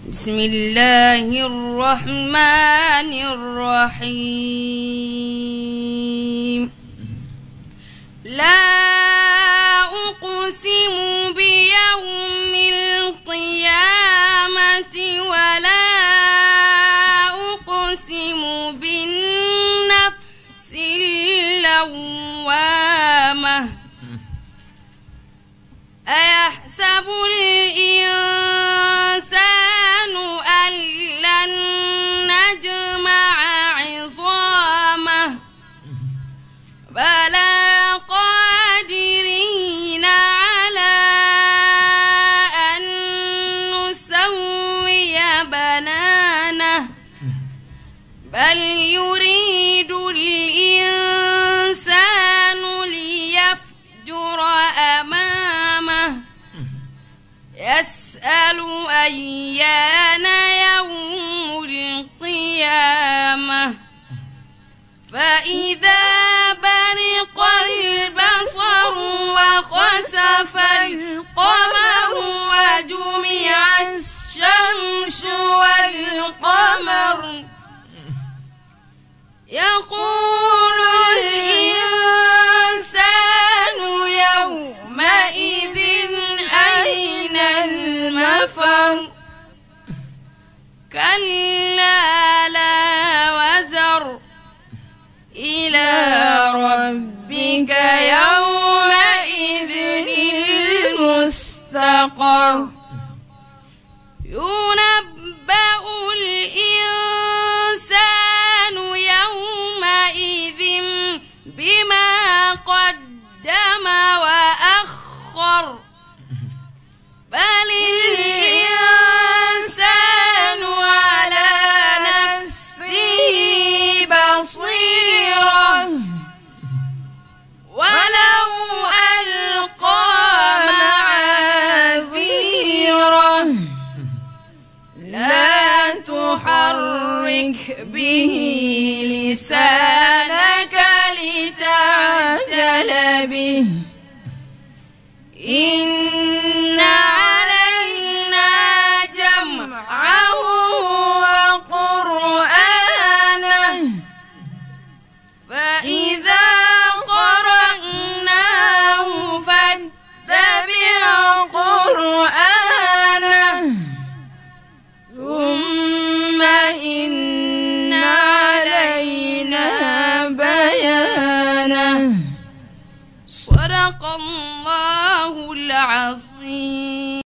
بسم الله الرحمن الرحيم لا أقسم بيوم القيامة ولا أقسم بالنفس اللوامة أيحسب الإنسان أن لن نجمع عظامه بلى قادرين على أن نسوي بنانه بل يريد الإنسان ليفجر أمامه يسأل أيان يوم القيامة فإذا برق البصر وخسف القمر وجمع الشمس والقمر يقول الإنسان يومئذ أين المفر كلا لا وزر إلى ربك يومئذ المستقر ينبأ الإنسان يومئذ بما قدم وأخر بل الإنسان على نفسه بصيرة ولو ألقى معاذيره لا تحرك به لسانك لتعجل به